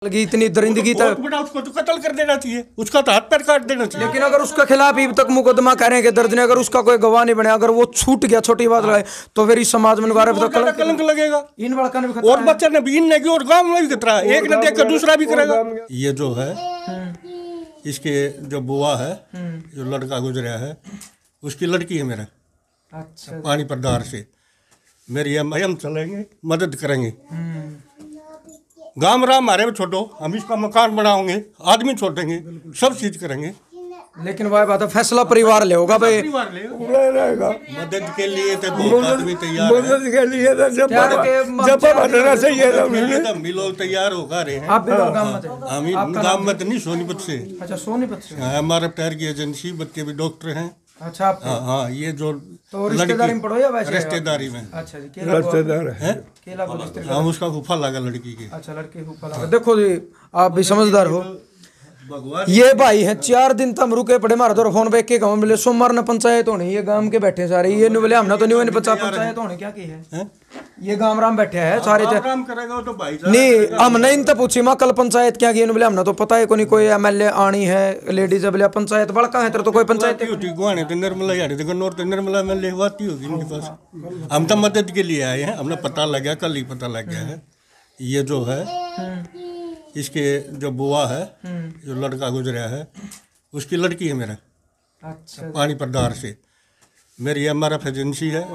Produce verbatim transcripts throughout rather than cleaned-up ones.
इतनी दरिंदगी तक बेटा उसको तो कत्ल कर देना चाहिए, उसका तो हाथ पैर काट देना चाहिए। लेकिन अगर उसके खिलाफ ही तक मुकदमा करेंगे दर्ज नहीं, अगर उसका कोई गवाह नहीं बने, अगर वो छूट गया छोटी बात लगे तो फिर इस समाज में तो कलंक कलंक लगेगा। इन लड़का ने भी और बच्चा ने भी इन ने और गांव में भी खतरा, एक ने देख कर दूसरा भी करेगा। ये जो है इसके जो बुआ है, जो लड़का गुजरा है उसकी लड़की है मेरा। अच्छा। पानी परदार से मेरी हम चलेंगे, मदद करेंगे। गांव राम हमारे छोटो, हम इसका मकान बनाओगे, आदमी छोड़ेंगे, सब चीज करेंगे। लेकिन वह बात है फैसला परिवार ले होगा भाई, परिवार ले रहेगा। मदद के लिए तो बहुत आदमी तैयार है, मदद के लिए तो जब जब बनना चाहिए तो मिलो तैयार होगा रहे हैं। आप भी गांव में थे? हम गांव में तो नहीं, सोनीपत से। अच्छा, सोनीपत से। हमारे टायर की एजेंसी, बच्चे भी डॉक्टर हैं। अच्छा, आप हाँ हाँ, ये जो तो रिश्तेदारी में पढ़ो या वैसे? रिश्तेदारी में। अच्छा जी, रिश्तेदार है। केला को रिश्तेदार, हम उसका फूफा लगा लड़की के। अच्छा, लड़के फूफा लगा। देखो जी, आप भी समझदार हो। ये भाई हैं, चार दिन तक रुके पड़े मारा तो फोन पे के गांव मिले, सोमवार ने पंचायत होनी, ये गांव के बैठे सारे, ये नहीं बोले हमने तो नहीं पचा पंचायत होने क्या की है, ये गांव राम बैठे है सारे। राम करेगा तो भाई नहीं, हमने इनसे पूछी माँ कल पंचायत क्या की, बोले हमने तो पता है कोई कोई एमएलए आनी है, लेडीज बोले पंचायत बड़का है तेरे तो कोई पंचायत निर्मला यानी निर्मला एमएलए होती होगी इनके पास। हम तो मदद के लिए आए हैं, हमने पता लग गया, कल ही पता लग गया है। ये जो है इसके जो बुआ है, जो लड़का गुजरा है उसकी लड़की है मेरा। अच्छा। पानी परदार से मेरी एम आर एफ एजेंसी है,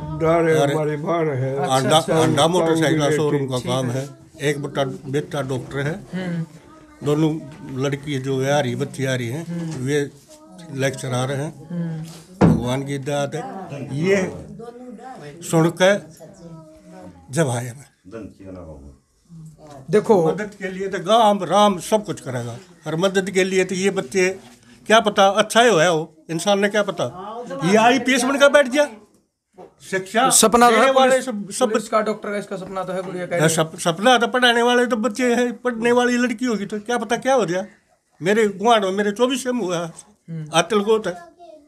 अंडा मोटरसाइकिल शोरूम का काम है। एक बेटा बेटा डॉक्टर है, दोनों लड़की जो आ रही बच्ची आ रही हैं वे लेक्चर आ रहे हैं। भगवान की दात है, ये सुन के जब आए मैं देखो मदद के लिए तो गांव राम सब कुछ करेगा, और मदद के लिए तो ये बच्चे क्या पता अच्छा ही होया हो, इंसान ने क्या पता ये आई पी एस बनकर बैठ गया। शिक्षा सपना तो है वाले सब सब इसका डॉक्टर का, इसका सपना तो है गुड़िया का सप, सपना तो पढ़ाने वाले तो बच्चे हैं, पढ़ने वाली लड़की होगी तो क्या पता क्या हो गया। मेरे गुआढ़ में मेरे चौबीस में हुआ आतल गोत है,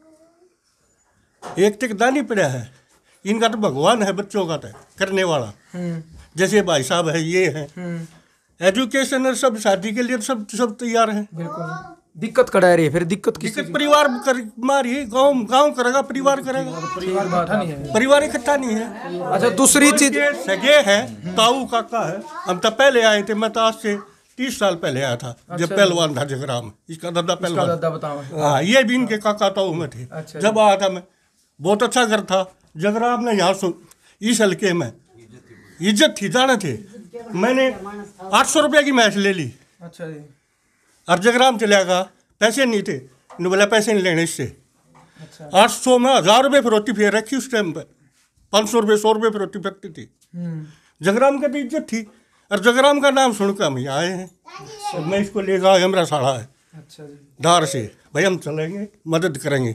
एक तक दानी पड़ा है। इनका तो भगवान है, बच्चों का तो करने वाला, जैसे भाई साहब है, ये है एजुकेशन है, सब शादी के लिए सब सब तैयार हैं। बिल्कुल दिक्कत कड़ा रही है, फिर दिक्कत किस दिक्कत परिवार कर मारी, गांव गांव करेगा, परिवार करेगा, परिवार बांटा नहीं है, परिवार इकट्ठा नहीं है। अच्छा, दूसरी चीज सगे है, ताऊ काका है, हम तो पहले आए थे, मैं तो आज से तीस साल पहले आया था। अच्छा, जब पहलवान था जगराम, इसका दादा पहलवान, दादा बताओ। हाँ, ये भी इनके काका ताऊ में थे। अच्छा, जब आया था मैं, बहुत अच्छा घर था जगराम ने, यहाँ सुन इस हल्के में इज्जत थी, जाने थे। मैंने आठ सौ रुपये की मैच ले ली। अच्छा जी। और जगराम चला गया, पैसे नहीं थे, ने बोला पैसे नहीं लेने इससे। अच्छा। आठ सौ में हज़ार रुपये फिरौती फेर रखी उस टाइम पर, पाँच सौ रुपये सौ रुपये फिरौती फेरती थी। जगराम का भी इज्जत थी, और जगराम का नाम सुनकर हम आए हैं। तो मैं इसको ले गया, हमारा साड़ा है। अच्छा जी। धार से भाई हम चलेंगे, मदद करेंगे।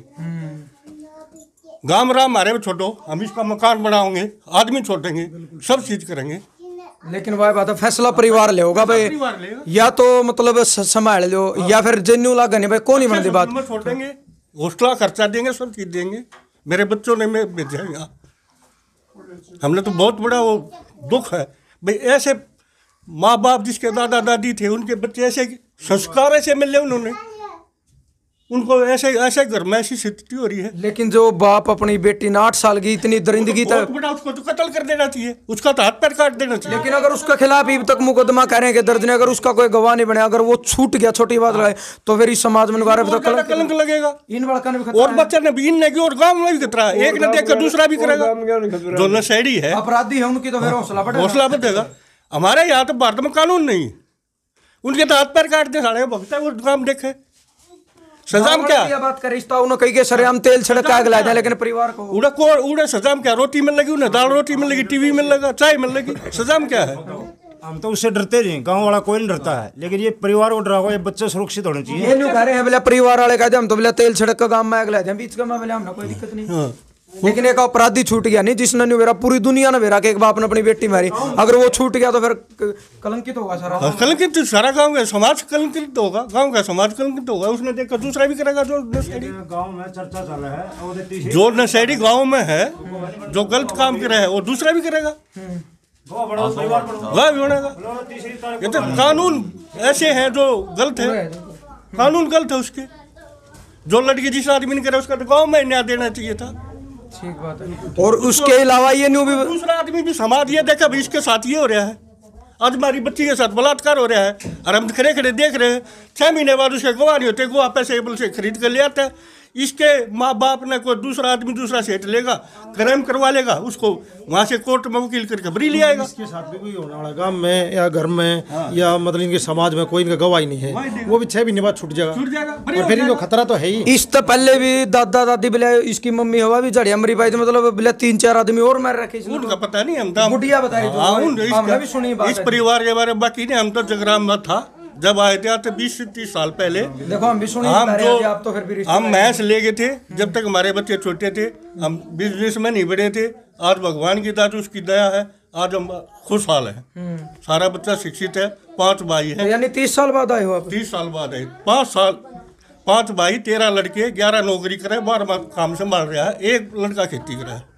गांव राम हमारे छोटो, हम इसका मकान बनाओगे, आदमी छोड़ेंगे, सब चीज करेंगे। लेकिन वह बात है फैसला परिवार ले होगा भाई, या तो मतलब संभाल लो, या फिर जेन्यू लागा नहीं भाई, कौन ही बनती बात। छोड़ेंगे, हौसला खर्चा देंगे, सब चीज देंगे। मेरे बच्चों ने मैं भेजा यहाँ, हमने तो बहुत बड़ा वो दुख है भाई। ऐसे माँ बाप जिसके दादा दादी थे, उनके बच्चे ऐसे संस्कार ऐसे मिले उन्होंने, उनको ऐसे ऐसे घर में ऐसी स्थिति हो रही है। लेकिन जो बाप अपनी बेटी ने आठ साल की इतनी दरिंदगी तक, बेटा उसको तो कत्ल कर देना चाहिए, उसका तो हाथ पैर काट देना चाहिए। लेकिन अगर उसके खिलाफ ही तक मुकदमा करेंगे दर्ज नहीं, अगर उसका कोई गवाह नहीं बने, अगर वो छूट गया छोटी बात लगे तो फिर इस समाज में तो कलंक लगेगा। इन लड़का ने भी और बच्चा ने भी इन ने और गांव में भी खतरा, एक ने देख कर दूसरा भी करेगा। जो नशेड़ी है, अपराधी है, उनकी तो फिर हौसला बढ़ेगा, हौसला बढ़ेगा। हमारे यहाँ तो भारत में कानून नहीं, उनके तो हाथ पैर काट दे साढ़े भगता वो काम देखे। सजाम क्या बात करे, कहीं के सरेआम तेल छिड़क आग ला जाए, लेकिन परिवार को उड़ा को उड़ा सजाम क्या, रोटी मिल लगी उन्हें, दाल रोटी मिल लगी, टीवी मिल लगा, चाय मिल लगी, सजाम क्या है। हम तो उससे डरते नहीं, गांव वाला कोई नहीं डरता है, लेकिन ये परिवार को डरा हुआ, ये बच्चे सुरक्षित होने चाहिए। ये नहीं कह रहे हैं बोले परिवार वाले कहते हम तो बोले तेल छिड़क का गांव में आग ला जाए, बीच का में बोले हमने कोई दिक्कत नहीं। लेकिन एक अपराधी छूट गया नहीं, जिसने नहीं वेरा, पूरी दुनिया ने वेरा कि एक बाप ने अपनी बेटी मारी, अगर वो छूट गया तो फिर कलंकित होगा सारा, कलंकित तो सारा गांव का समाज कलंकित होगा, गांव का समाज कलंकित होगा। उसने देखकर दूसरा भी करेगा। जो नशेड़ी गांव में चर्चा चल रहा है, जो नशेड़ी गांव में है, जो गलत काम कर रहा है, वो दूसरा भी करेगा, वह भी बनेगा। ये तो कानून ऐसे हैं जो गलत है, कानून गलत है उसके। जो लड़की जिस आदमी ने करे उसका तो गाँव में न्याय देना चाहिए था। ठीक बात है। और उसके अलावा ये न्यू भी दूसरा आदमी भी समाज ये देखा भी इसके साथ ये हो रहा है, आज हमारी बच्ची के साथ बलात्कार हो रहा है और हम खड़े खड़े देख रहे हैं। छह महीने बाद उसके गवाह नहीं होते, गवाह पैसे से खरीद कर ले आता है। इसके माँ बाप ने कोई दूसरा आदमी दूसरा सेठ लेगा, क्राइम करवा लेगा, उसको वहाँ से कोर्ट में वकील करके बरी ले आएगा। इसके साथ भी कोई होने वाला गांव में या घर में या मतलब इनके समाज में कोई इनका गवाही नहीं है, वो भी छह महीने बाद छूट जाएगा छूट जाएगा, और फिर इनको खतरा तो है ही। इस तो पहले भी दादा दादी बिले इसकी मम्मी हवा भी झड़िया मरी पाई, मतलब बिले तीन चार आदमी और मार रखे। उनका पता नहीं, हम तो गुटिया बताई जो हाँ, है, उन- हमने भी सुनी इसका- बात इस है। परिवार के बारे में बाकी नहीं। हम तो जगराम में था जब आए थे, तो बीस से तीस साल पहले। देखो हम भी सुनी हम बता रहे जो हैं, आप तो फिर भी रिश्ते हम में- महस ले गए थे जब तक हमारे बच्चे छोटे थे, हम बिजनेस में नहीं बढ़े थे। आज भगवान की दात उसकी दया है, आज हम खुशहाल है। सारा बच्चा शिक्षित है, पांच भाई तो है। यानी तीस साल बाद आए हो आप? तीस साल बाद है, पाँच साल पाँच भाई, तेरह लड़के, ग्यारह नौकरी करे, बारह काम संभाल रहा है, एक लड़का खेती कर रहा है।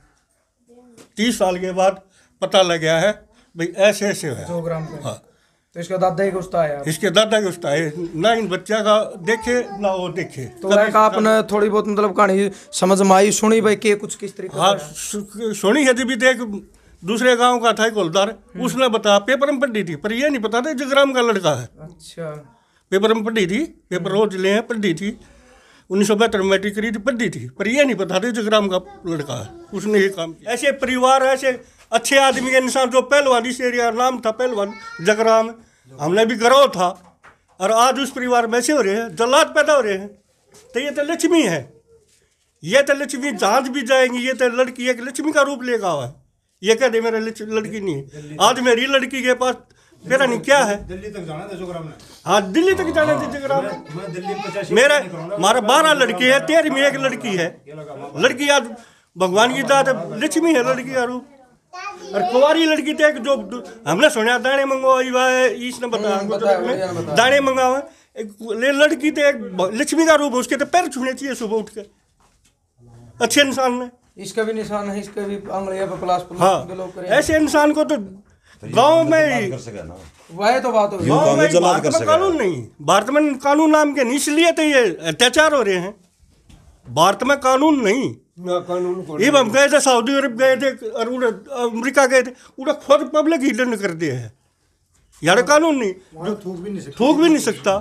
तीस साल के बाद पता लग गया है भाई ऐसे ऐसे है। सौ ग्राम का। हाँ, तो इसका दादा ही गुस्सा आया। इसके दादा के उसका है ना, इन बच्चा का देखे ना वो देखे। तो एक आपने थोड़ी बहुत मतलब कहानी समझ में आई, सुनी भाई के कुछ किस तरीके हाँ, सु- सुनी है भी देख, दूसरे गांव का था एक हौलदार, उसने बताया, पेपर में पढ़ी थी, पर ये नहीं पता था जगराम का लड़का है। अच्छा। पेपर में पढ़ी थी, पेपर रोज ले हैं, पढ़ी थी, उन्नीस सौ बहत्तर में मैट्रिक करी थी, पढ़ी थी, पर ये नहीं पता था जगराम का लड़का है। उसने ये काम किया। ऐसे परिवार, ऐसे अच्छे आदमी के इंसान, जो पहलवान, इस एरिया नाम था पहलवान जगराम, हमने भी गर्व था, और आज उस परिवार में ऐसे हो रहे हैं, जल्लाद पैदा हो रहे हैं। तो ये तो लक्ष्मी है, ये तो लक्ष्मी जहाँ भी जाएंगी, ये तो लड़की एक लक्ष्मी का रूप लेगा हुआ है। ये कह दे मेरा लड़की नहीं है, आज मेरी लड़की के पास मेरा नहीं क्या है। दिल्ली तक जाना था जोग्राम ने। हाँ, दिल्ली तक जाना था जगराम। मैं दिल्ली में पचासी मेरा हमारा बारह लड़के हैं, तेरह में एक लड़की है। लड़की आज भगवान की दात है, लक्ष्मी है लड़की का रूप। और कुंवारी लड़की तो एक जो हमने सुना दाने मंगवाई हुआ है, इसने बताया हमको, तो दाने मंगावा ले, लड़की तो एक लक्ष्मी का रूप है, उसके तो पैर छूने चाहिए सुबह उठ के अच्छे इंसान ने। इसका भी निशान है, इसका भी अंगलियां पे प्लास प्लास हाँ, के लोग करें। ऐसे इंसान को तो गांव में ही, वह तो बात हो गई। गांव में ही भारत में कानून नहीं, भारत में कानून नाम के नहीं, इसलिए तो ये अत्याचार हो रहे हैं। भारत में कानून नहीं। ये हम गए थे, सऊदी अरब गए थे और अमेरिका गए थे, उड़ा खुद पब्लिक ही दंड कर दिया है। यार कानून नहीं, थूक भी नहीं सकते, थूक भी नहीं सकता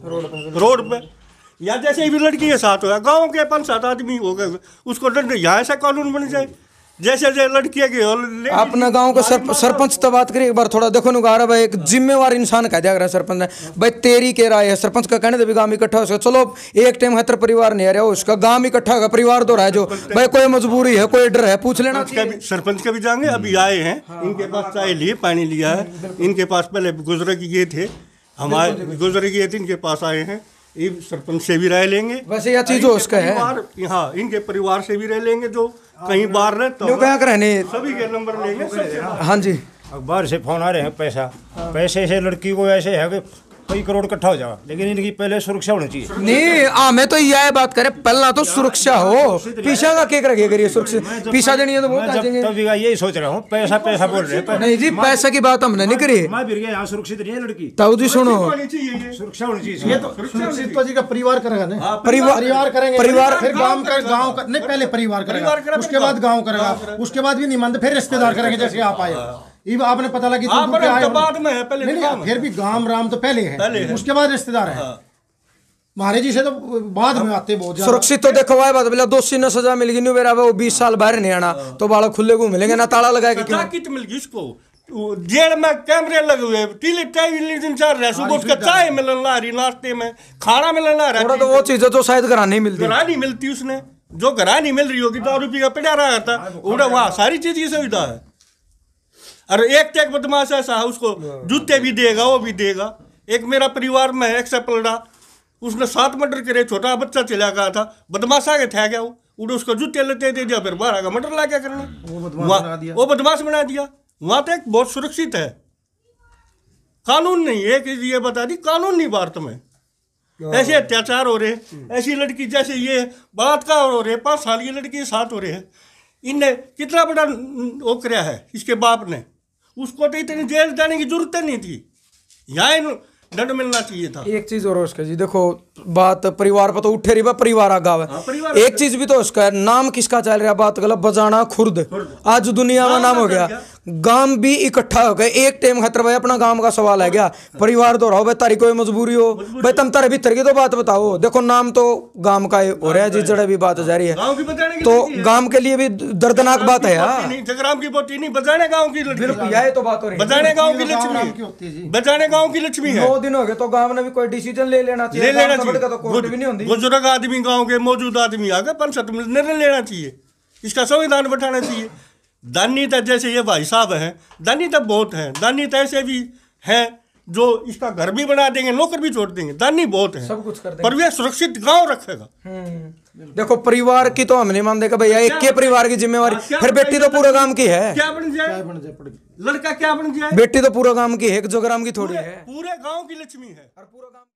रोड पे। या जैसे भी लड़की के साथ होगा, गांव के पांच सात आदमी हो गए, उसको दंड, यहाँ ऐसा कानून बन जाए जैसे जैसे लड़कियां की और अपना गांव का सर, सरपंच तो बात करिए एक बार थोड़ा। देखो नुगारा भाई, एक जिम्मेवार इंसान कह दिया सरपंच ने, भाई तेरी के राय है, सरपंच का कहने तो भी गांव इकट्ठा हो सके। चलो एक टाइम हतर परिवार नहीं आ रहा, उसका गांव इकट्ठा होगा, परिवार तो रहा है, जो भाई कोई मजबूरी है, कोई डर है, पूछ लेना चाहिए। सरपंच के भी जाएंगे, अभी आए हैं, इनके पास चाय लिए, पानी लिया है, इनके पास पहले गुजरे गए थे, हमारे गुजरे गए थे, इनके पास आए हैं, ये सरपंच से भी राय लेंगे। वैसे यह चीज उसका है, हाँ, इनके परिवार से भी रह लेंगे, जो कहीं बाहर रहते क्यों क्या रहने, सभी के नंबर लेंगे सबसे। हाँ जी। अखबार से फोन आ रहे हैं, पैसा पैसे से लड़की को ऐसे है कि कई करोड़ इकट्ठा हो जाएगा, लेकिन इनकी पहले सुरक्षा होनी चाहिए। नहीं आ, मैं तो यह बात करे, पहला तो सुरक्षा हो, पीछा का केक रखिए करिए, सुरक्षा पीछा देनी है तो बहुत आ जाएंगे। तब भी यही सोच रहा हूँ, पैसा पैसा बोल रहे हैं। नहीं जी, पैसा की बात हमने नहीं करी। मैं भी यहाँ सुरक्षित नहीं है लड़की, ताऊ जी सुनो, सुरक्षा होनी चाहिए। ये तो सुरक्षित तो जी का परिवार करेगा ना, परिवार परिवार करेंगे, परिवार फिर गांव का गांव का नहीं, पहले परिवार करेगा, उसके बाद गांव करेगा, उसके बाद भी नहीं मानते, फिर रिश्तेदार करेंगे। जैसे आप आए, ये आपने पता लगी हाँ, पर हम तो बाद में है, पहले नहीं, नहीं, फिर भी गांव राम तो पहले है, उसके बाद रिश्तेदार है। महाराज जी से तो बाद में आते बहुत ज्यादा। सुरक्षित तो देखो भाई बात बोला, दोषी न सजा मिल गई, नहीं मेरा वो बीस साल बाहर नहीं आना, तो बालक खुले को मिलेंगे ना, ताला लगा के क्यों। कित मिल गई इसको, जेल में कैमरे लगे हुए, टेलीविजन चल रहा है, सुबह उसका चाय मिलन ला रही, नाश्ते में खाना मिलन ला रहा थोड़ा तो वो चीज है जो शायद घर नहीं मिलती, घरा नहीं मिलती उसने, जो घरा नहीं मिल रही होगी, दारू पी का पिटा रहा था, उड़ा वहाँ सारी चीज की सुविधा है। और एक तक बदमाश ऐसा है, उसको जूते भी देगा, वो भी देगा। एक मेरा परिवार में है, एक से पलड़ा, उसने सात मर्डर करे, छोटा बच्चा चला गया था, बदमाश आगे था क्या, वो उड़े उसको जूते लेते दे दिया, फिर बाहर आगे मर्डर ला क्या करना, वो बदमाश बना दिया। वहाँ तो एक बहुत सुरक्षित है, कानून नहीं, एक ये बता दी, कानून नहीं भारत में। ऐसे अत्याचार हो रहे, ऐसी लड़की जैसे ये बलात्कार हो रहे, पाँच साल की लड़की के साथ हो रहे हैं। इनने कितना बड़ा वो कराया है इसके बाप ने, उसको तो इतनी जेल जाने की जरूरत नहीं थी। यहाँ इन दंड मिलना चाहिए था। एक चीज और उसका जी, देखो बात परिवार पर तो उठे रही बा, परिवार आगा है। परिवार एक चीज भी तो उसका है, नाम किसका चल रहा, बात गलत बजाना खुर्द, आज दुनिया में नाम हो गया। गांव भी इकट्ठा हो गए एक टाइम खतर भाई, अपना गांव का सवाल है क्या, परिवार तो रहो भाई, तारी कोई मजबूरी हो भाई, तुम तारे भीतर की तो बात बताओ। देखो नाम तो गांव का हो रहा है जी, जड़े भी बात जा रही है, गांव की बजाने की तो लड़की है। गांव के लिए भी दर्दनाक बात है यार। नहीं, जगराम की बोटी नहीं, बजाने गांव की लड़की बिल्कुल यही तो बात हो रही है। बजाने गांव की गाँव लक्ष्मी की होती है जी। है, बजाने गांव की लक्ष्मी है। नौ दिन हो गए तो गांव ने भी कोई डिसीजन ले लेना चाहिए, ले लेना गाँव से बढ़कर तो कोर्ट भी नहीं चाहिए। होती। बुजुर्ग आदमी गांव के मौजूद आदमी आगे पंचायत में निर्णय लेना चाहिए, इसका संविधान बैठाना चाहिए। दानी तो जैसे ये भाई साहब हैं, दानी तो बहुत हैं, दानी तो ऐसे भी हैं जो इसका घर भी बना देंगे, नौकर भी छोड़ देंगे, दानी बहुत है, सब कुछ कर देंगे। पर वे सुरक्षित गांव रखेगा। देखो परिवार की तो हम नहीं मानते कि भैया एक के परिवार की जिम्मेवारी, फिर बेटी तो पूरे गांव की है, क्या बन जाए, लड़का क्या बन जाए, बेटी तो पूरा गांव की है, एक जोग्राम की थोड़ी है, पूरे गांव की लक्ष्मी है। और पूरा गांव